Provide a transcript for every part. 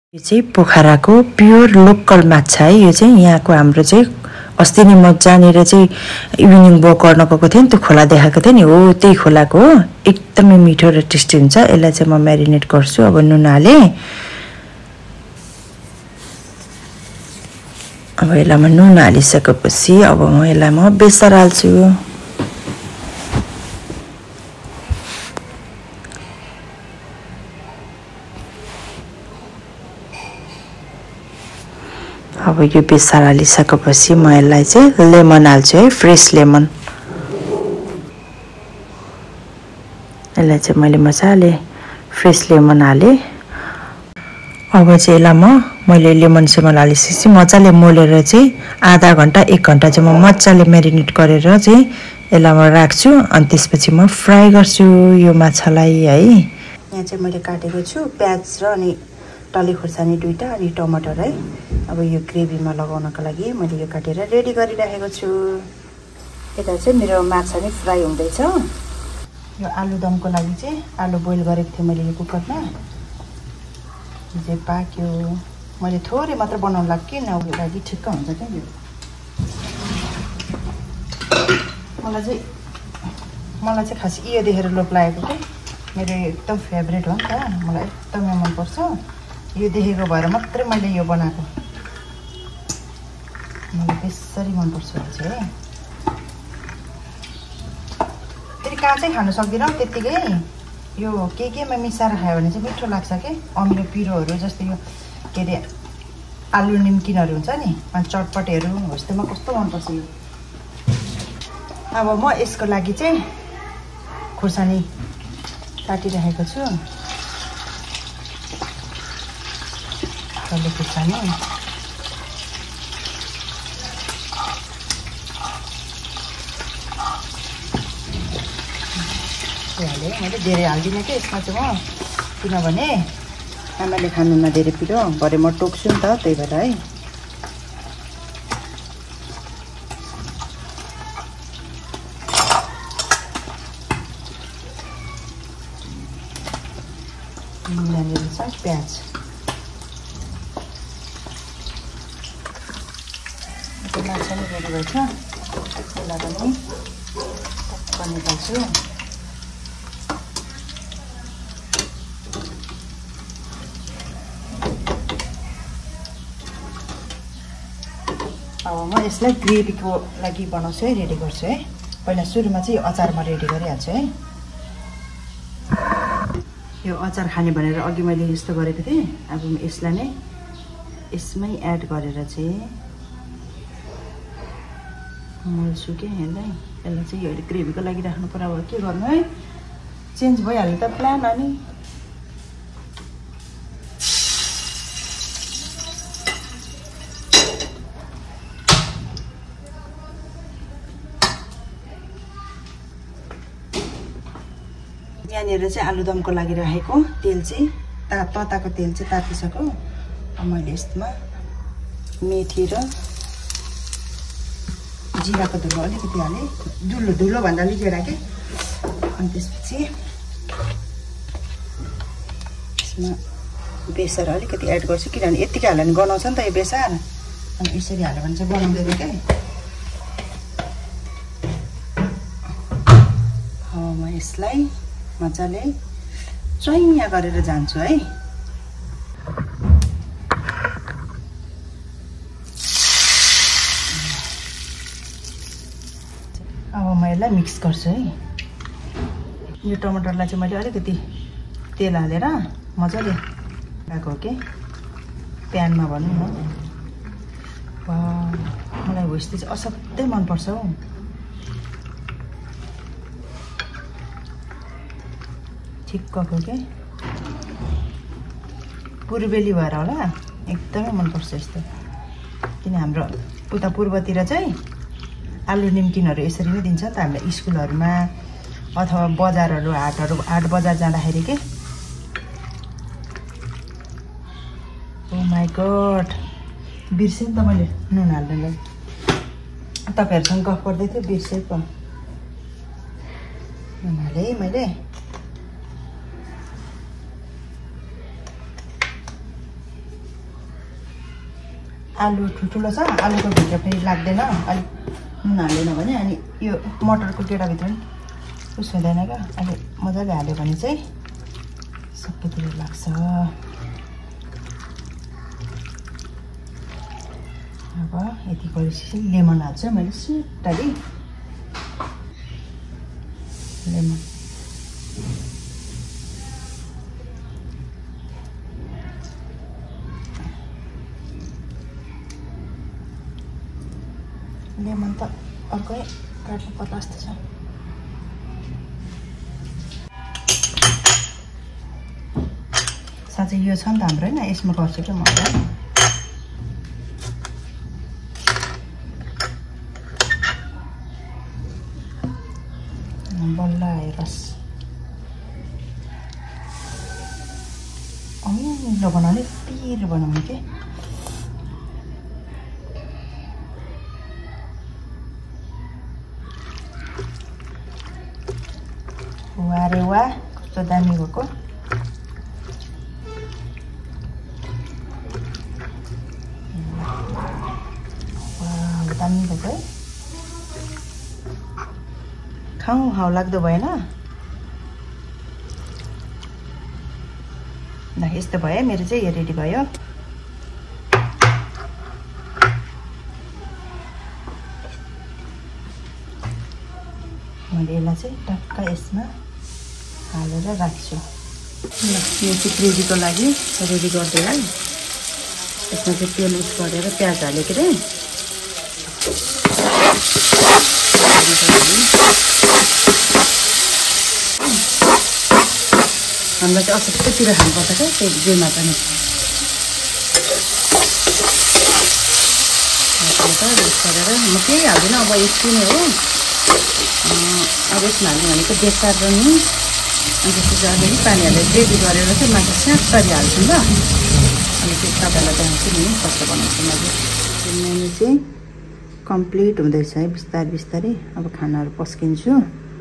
यो चाहिँ पोखराको pure local माछा है। यो चाहिँ यहाँको हाम्रो चाहिँ अस्ति नै म जानेर चाहिँ इभिनिङ वक गर्न गएको थिएँ नि, त्यो खोला देखाएको थिएँ नि, हो त्यही खोलाको हो। एकदमै मिठो र टेस्टी हुन्छ। यसलाई चाहिँ म म्यारिनेट गर्छु अब नुन हाले। अब यसलाई म नुन हालिसकेपछि अब यसलाई म बेसार हाल्छु। अब यो बेसार हालिसकेपछि म यसलाई चाहिँ लेमन हाल्छु है, फ्रेस लेमन। यसलाई चाहिँ मैले मजाले फ्रेस लेमन हालेँ। अब चाहिँ यसलाई मैले लेमन सेमन हालिसकेपछि मजाले मोलेर चाहिँ आधा घन्टा 1 घन्टा चाहिँ म मजाले म्यारिनेट गरेर चाहिँ यसलाई म राख्छु। अनि त्यसपछि म फ्राई गर्छु यो माछालाई है। यहाँ चाहिँ मैले काटेको छु प्याज र अनि टले खुर्सानी 2टा अनि टमाटर है। अब यो ग्रेभीमा लगाउनको लागि मैले यो काटेर रेडी गरिराखेको छु। यता चाहिँ मेरो माछा नै फ्राई हुँदैछ। यो आलुदमको लागि चाहिँ आलु बोइल गरेको थिएँ मैले यो कुकरमा। यो चाहिँ पाक्यो। मैले थोरै मात्र बनाउनु लाग्यो कि नभए लागि ठिक्क हुन्छ क्या यो। मलाई चाहिँ खास यो देखेर लोभ लागेको कि मेरो एकदम फेभरेट हो नि त, मलाई एकदमै मनपर्छ। यो देखेको भएर मात्रै मैले यो बनाएको। मलाई त्यसरी मनपर्छ चाहिँ है। फेरि काँचै खानु सक्दिनँ त्यत्तिकै। यो केमा मिसाएर खायो भने चाहिँ मिठो लाग्छ कि। अमिलो पिरोहरू जस्तै यो के अरे आलु निम्किनहरू हुन्छ नि, अनि चटपटेहरू होस्टेलमा कस्तो मनपर्छ यो। अब म यसको लागि चाहिँ खुर्सानी काटिराखेको छु। टले खुर्सानी हालेँ मैले। धेरै हाल्दिनँ कि यसमा चाहिँ म, किनभने आमाले खानुमा धेरै पिरो भरे म टोक्छु नि त, त्यही भएर है। यहाँनिर छ प्याज। माछा पनि रेडी भएछ। यसलाई पनि टक्क निकाल्छु। अब म यसलाई ग्रेभीको लागि बनाउँछु है, रेडी गर्छु है। पहिला सुरुमा चाहिँ यो अचार म रेडी गरिहाल्छु है। यो अचार खाने भनेर अघि मैले यस्तो गरेको थिएँ। अब यसलाई नै यसमै एड गरेर चाहिँ मोल्छु कि यसलाई चाहिँ यो ग्रेभीको लागि राख्नु पर्यो। अब के गर्नु है, चेन्ज भइहाल्यो त प्लान। अनि यहाँनिर चाहिँ आलुदमको लागि राखेको तेल चाहिँ तताको तेल चाहिँ तातिसक्यो। मैले यसमा मेथी र जिराको धुलो अलिकति हालेँ, धुलो भन्दा अलिक राखेँ। अनि त्यसपछि यसमा बेसार अलिकति एड गर्छु, किनभने यत्तिकै हाल्यो भने गनाउँछ नि त यो बेसार। अनि यसरी हाल्यो भने चाहिँ गनाउँदैन क्या। अब म यसलाई मजाले चैया गरेर जान्छु है। अब म यसलाई मिक्स गर्छु है। यो टमाटरलाई चाहिँ मैले अलिकति तेल हालेर मजाले राखेको हो कि प्यानमा भनौँ न। मलाई हो यस्तो चाहिँ असाध्यै मनपर्छ हौ। ठिक्कको के पूर्वेली भएर होला, एकदमै मनपर्छ यस्तो। किन हाम्रो उता पूर्वतिर चाहिँ आलु निम्किनहरू यसरी नै दिन्छ नि त हामीलाई स्कुलहरूमा अथवा बजारहरू हाट बजार जाँदाखेरि के। ओ माई गड, बिर्सेँ नि त मैले नुन हाल्नुलाई। तपाईँहरूसँग गफ गर्दै थिएँ, बिर्सेँ पो। नुन हालेँ मैले। आलु ठुल्ठुलो छ आलुको भित्र फेरि लाग्दैन अलि नुन हालेन भने अनि यो मटरको गेडाभित्र पनि उस हुँदैन क्या अलि मजाले हाल्यो भने चाहिँ सबैतिर लाग्छ अब यति गरेपछि लेमन हाल्छु मैले सिधै लेमन लेमन त अर्कै काट्नु पर्ला जस्तो छ साँच्चै यो छ नि त हाम्रो होइन यसमा गर्छु क्या म बल्ल आयो रस अमिलो बनाउने पिरो बनाउने के वाह रे वाह कस्तो दामी भएको वाह दामी भएको है खाउँ खाउँ लाग्दो भएन ल यस्तो भयो मेरो चाहिँ यो रेडी भयो मैले यसलाई चाहिँ टक्क यसमा हालेर राख्छु ल यो चाहिँ ग्रेभीको लागि रेडी गरिदिएँ है यसमा चाहिँ तेल उस गरेर प्याज हालेको रे हामीलाई चाहिँ असत्यतिर खानुपर्छ क्या त्यो जेमा पनि गरेर म केही हाल्दिनँ अब यति नै हो अब यसमा हाल्नु भनेको बेकार र नुन अनि त्यसपछि अलिअलि पानी हालेर ग्रेभी गरेर चाहिँ माछा स्याक्तरी हाल्छु ल अनि त्यो तपाईँलाई देखाउँछु नि कस्तो बनाउँछु मैले मेनु चाहिँ कम्प्लिट हुँदैछ है बिस्तारै बिस्तारै अब खानाहरू पस्किन्छु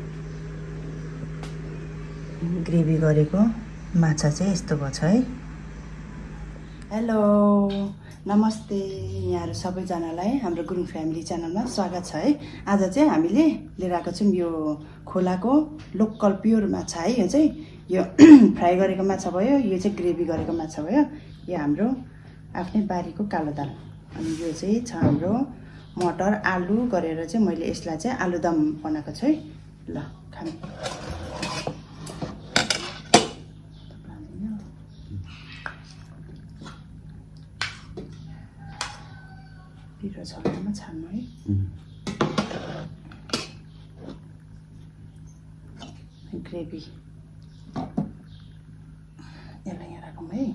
ग्रेभी गरेको माछा चाहिँ यस्तो भएछ है हेलो नमस्ते यहाँहरू सबैजनालाई हाम्रो गुरुङ फ्यामिली च्यानलमा स्वागत छ है आज चाहिँ हामीले लिएर आएको छौँ यो खोलाको लोकल प्योर माछा है यो चाहिँ यो फ्राई गरेको माछा भयो यो चाहिँ ग्रेभी गरेको माछा भयो यो हाम्रो आफ्नै बारीको कालो दाल अनि यो चाहिँ छ हाम्रो मटर आलु गरेर चाहिँ मैले यसलाई चाहिँ आलुदम बनाएको छु है ल खानु पिरो छ भने छान्नु है ग्रेभी यसलाई यहाँ राखौँ है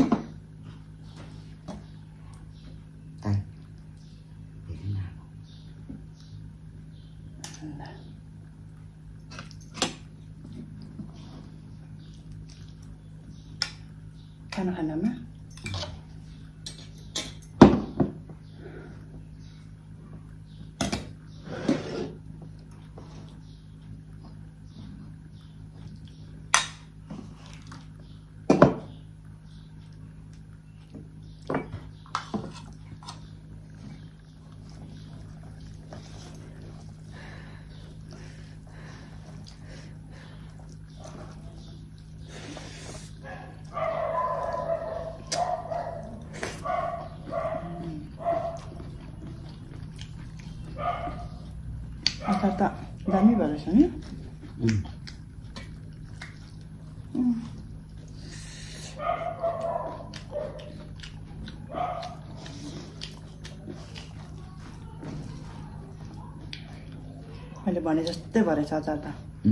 खाना खानामा अचार त दामी भएर छ नि मैले भने जस्तै भएछ अचार त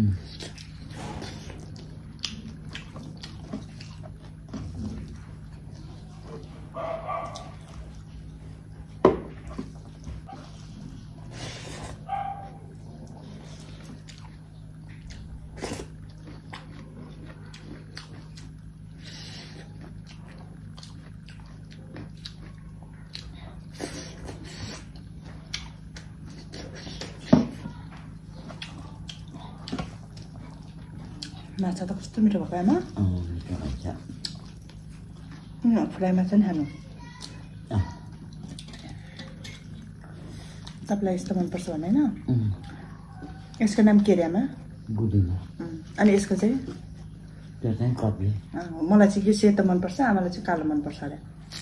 माछा त कस्तो मिठो भएको आमा फ्राई माछा नि खानु तपाईँलाई यस्तो मनपर्छ भने होइन यसको नाम के अरे आमा बुदिना अनि यसको चाहिँ त्यो चाहिँ कत्ले मलाई चाहिँ यो सेतो मनपर्छ आमालाई चाहिँ कालो मनपर्छ अरे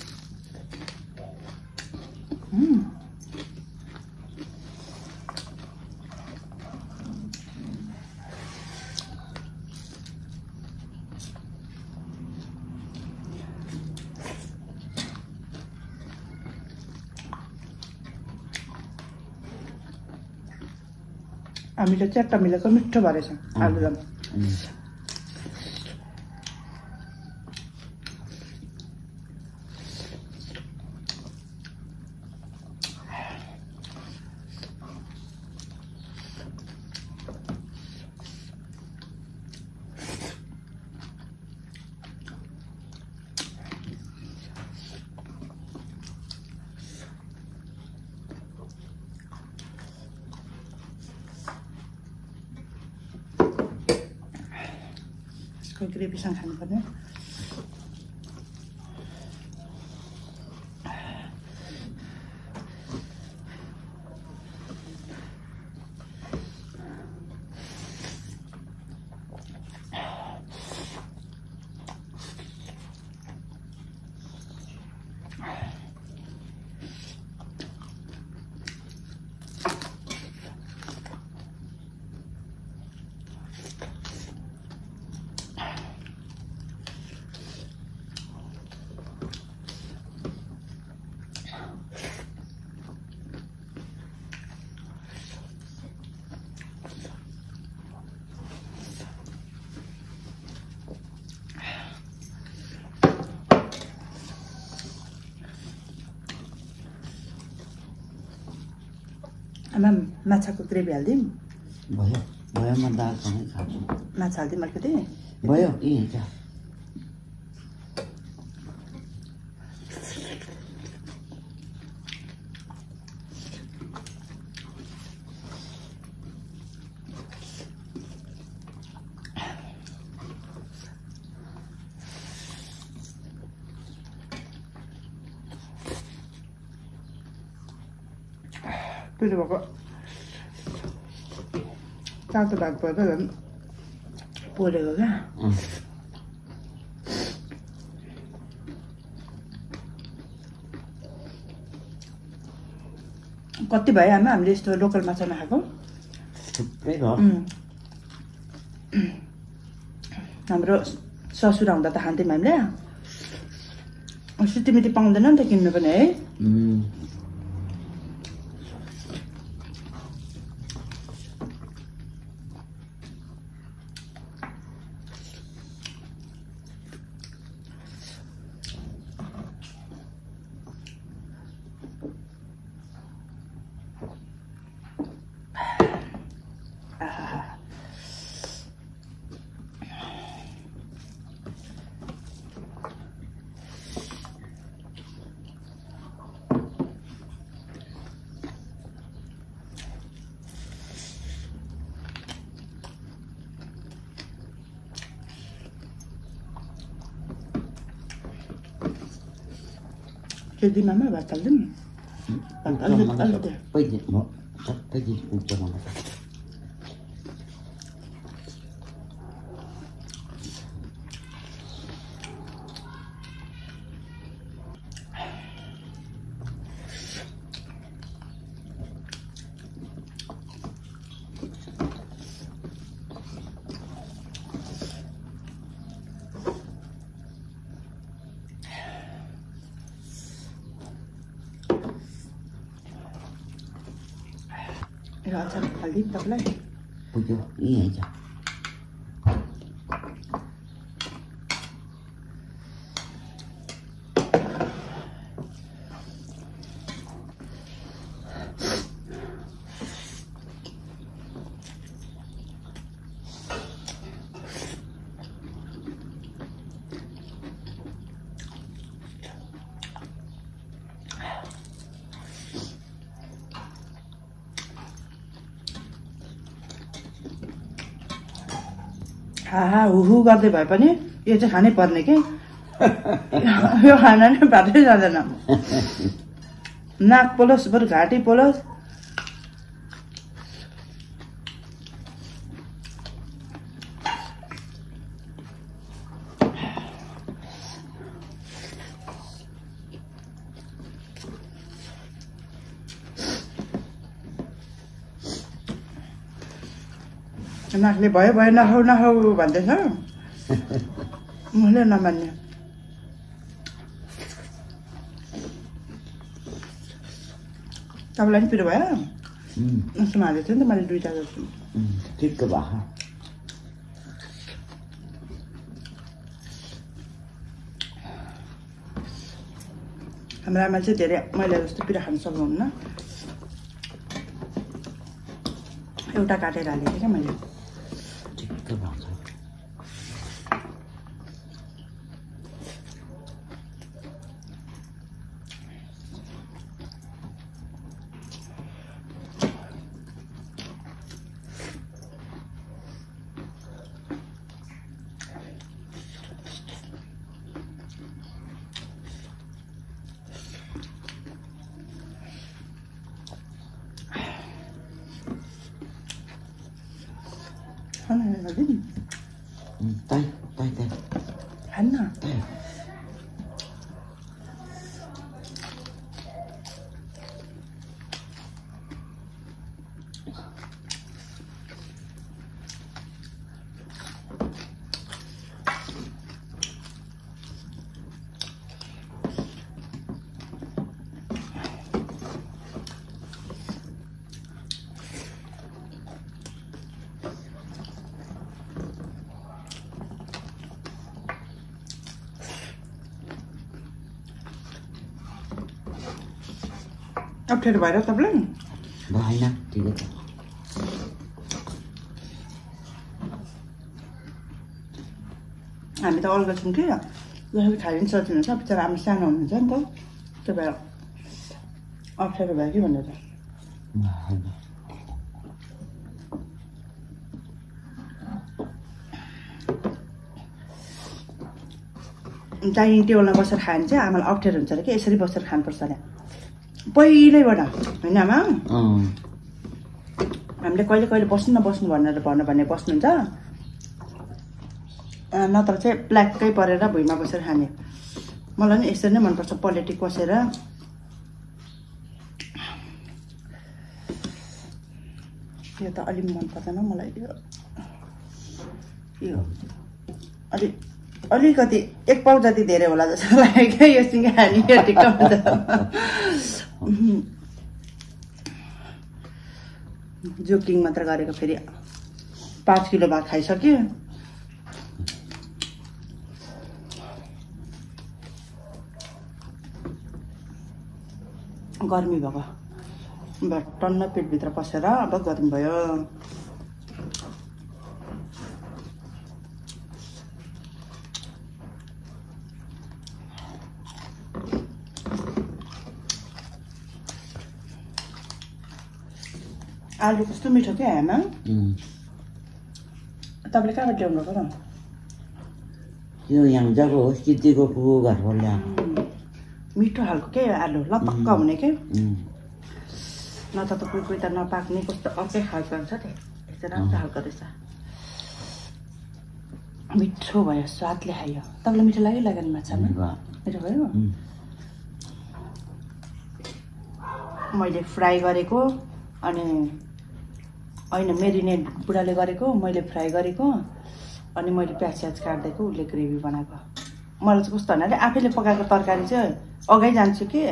हामीले च्याट्टा मिलेको मिठो भएछ आलुदम ग्रेभीसँग खानुपर्ने आमा माछाको ग्रेभी हालिदिउँ भयो भयो म दालसँगै खान्छु माछा हालिदिउँ अलिकति भयो यही छ त्यो भएको तातो भात भयो त झन् पोलेको क्या कति भयो आमा हामीले यस्तो लोकल माछा नखाएको थुप्रै भयो हाम्रो ससुरा हुँदा त खान्थ्यौँ हामीले सिटीमिटी पाउँदैन नि त किन्नु पनि है Jadi mama bakal dem. Pwede mo. Pwede mo pa naman. Rasa kali tak lagi. Pujo, iya aja. हुहु गर्दै भए पनि यो चाहिँ खानै पर्ने के यो खाना नै भातै जाँदैन नाक पोलोस् बरु घाँटी पोलोस् नाकले भयो भयो नखाऊ नखाऊ भन्दैछ मैले नमान्ने तपाईँलाई नि पिरो भयो उसमा हालेको थियो नि त मैले 2टा जस्तो ठिक्क भयो हाम्रो आमाले चाहिँ धेरै मैले जस्तो पिरो खान सक्नुहुन्न एउटा काटेर हालेको थिएँ क्या मैले ठिक्क भएको छ tay Hắn à? tay अप्ठ्यारो भएर तपाईँलाई भएन ठिकै छ हामी त अलगा छौँ कि जसरी खायो नि सजिलो हुन्छ बिचरा आमा सानो हुनुहुन्छ नि त त्यही भएर अप्ठ्यारो भयो कि भनेर डाइनिङ टेबलमा बसेर खायो भने चाहिँ आमालाई अप्ठ्यारो हुन्छ अरे कि यसरी बसेर खानुपर्छ अरे पहिल्यैबाट होइन आमा हामीले कहिले कहिले बस्नु नबस्नु भनेर भने बस्नुहुन्छ नत्र चाहिँ प्ल्याक्कै परेर भुइँमा बसेर खाने मलाई नि यसरी नै मनपर्छ पलेटी कसेर यो त अलिक मन पर्दैन मलाई यो अलिकति एक पाउ जति धेरै होला जस्तो लाग्यो क्या यो सिँगानी यो टिक्का जोकिङ मात्र गरेको फेरि 5 किलो भात खाइसक्यो गर्मी भएको टन्न पेटभित्र पसेर अब गर्मी भयो आलु कस्तो मिठो क्या आमा तपाईँले कहाँबाट ल्याउनु भएको र यो यहाँ जब हो सिद्धिको पुगो घरको ल्याएको मिठो खालको के आलु लपक्क हुने के न त कोही त नपाक्ने कस्तो अर्कै खालको हुन्छ नि यस्तो राम्रो खालको रहेछ मिठो भयो स्वादले खायो तपाईँलाई मिठो लाग्यो लागेन माछामा मिठो भयो मैले फ्राई गरेको अनि होइन मेरिनेट बुढाले गरेको मैले फ्राई गरेको अनि मैले प्याज काट्दिएको उसले ग्रेभी बनाएको मलाई चाहिँ कस्तो भन्नाले आफैले पकाएको तरकारी चाहिँ अगाइ जान्छु कि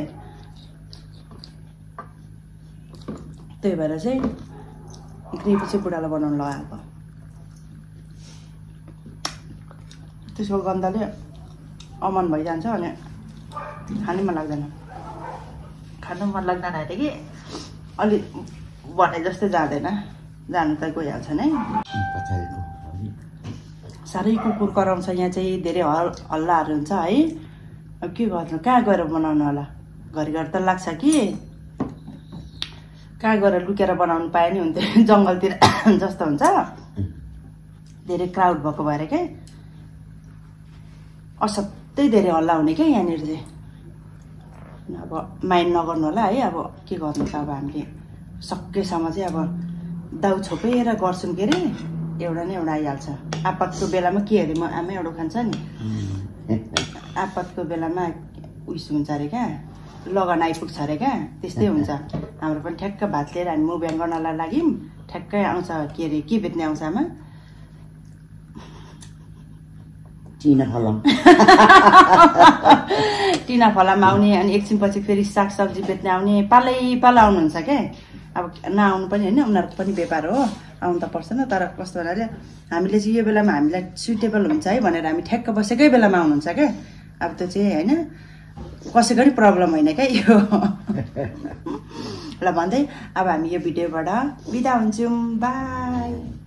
त्यही भएर चाहिँ ग्रेभी चाहिँ बुढालाई बनाउनु लगाएको त्यसको गन्धले अमन भइजान्छ अनि खानै मन लाग्दैन खानु मन लाग्दैन अरे कि अलि भने जस्तै जाँदैन जानु त गइहाल्छ नै साह्रै कुकुर कराउँछ यहाँ चाहिँ धेरै हल्लाहरू हुन्छ है अब के गर्नु कहाँ गएर बनाउनु होला घरिघरि त लाग्छ कि कहाँ गएर लुकेर बनाउनु पाए नि हुन्थ्यो जङ्गलतिर जस्तो हुन्छ धेरै क्राउड भएको भएर के असाध्यै धेरै हल्ला हुने क्या यहाँनिर चाहिँ अब माइन्ड नगर्नु होला है अब के गर्नु त अब हामीले सकेसम्म चाहिँ अब दाउ छोपेर गर्छौँ के अरे एउटा न एउटा आइहाल्छ आपतको बेलामा के अरे म आमा एउटा खान्छ नि आपतको बेलामा उइस हुन्छ अरे क्या लगन आइपुग्छ अरे क्या त्यस्तै हुन्छ हाम्रो पनि ठ्याक्क भात लिएर हामी मुभ्याङ गर्नलाई लाग्यौँ ठ्याक्कै आउँछ के अरे के बेच्ने आउँछ आमा टिना फलाम टिना फलाम आउने अनि एकछिनपछि फेरि सागसब्जी बेच्ने आउने पालै आउनुहुन्छ क्या अब नआउनु पनि होइन उनीहरूको पनि व्यापार हो आउनु त पर्छ न तर कस्तो भन्नाले हामीले चाहिँ यो बेलामा हामीलाई सुइटेबल हुन्छ है भनेर हामी ठ्याक्क बसेकै बेलामा आउनुहुन्छ क्या अब त्यो चाहिँ होइन कसै गरी प्रब्लम होइन क्या यो ल भन्दै अब हामी यो भिडियोबाट बिदा हुन्छौँ बाई